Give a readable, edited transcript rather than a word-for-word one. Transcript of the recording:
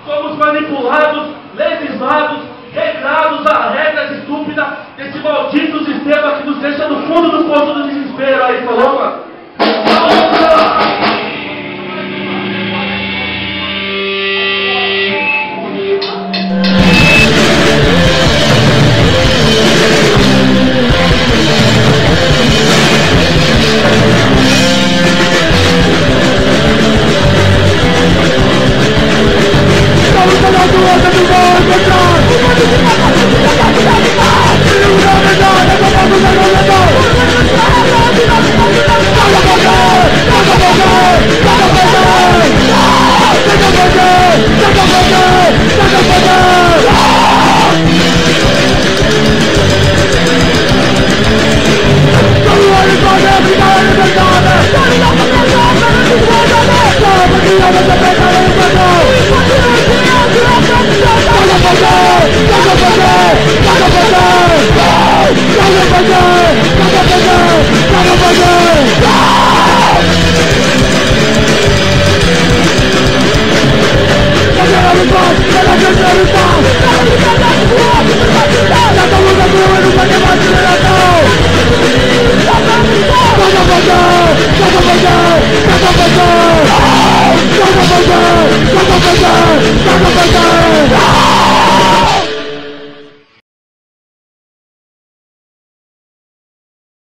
somos manipulados, legislados, regrados a regras estúpidas desse maldito sistema que nos deixa no fundo do poço do desespero aí, coloca.